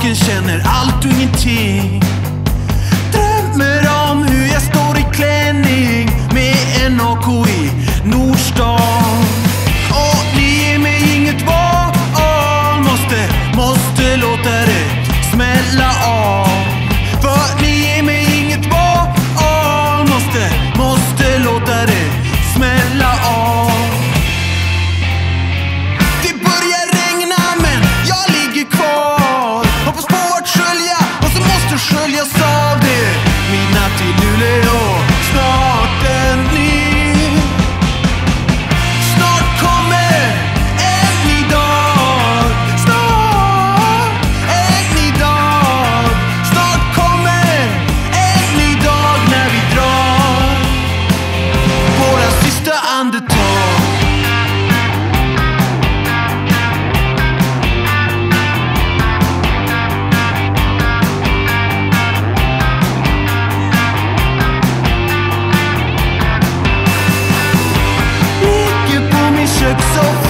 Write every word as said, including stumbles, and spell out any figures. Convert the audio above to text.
naken, känner allt och ingenting. Drömmer om hur jag står i klänning med en A K i Nordstan. Och ni ger mig inget val, måste, måste låta det smälla av. För ni ger mig inget val, måste, måste låta det smälla av. Det börjar regna men jag ligger kvar. Hoppas på att skölja och så måste sköljas av det. Midnatt i Luleå, snart en ny. Snart kommer en ny dag. Snart en ny dag. Snart kommer en ny dag när vi drar våra sista andetag. So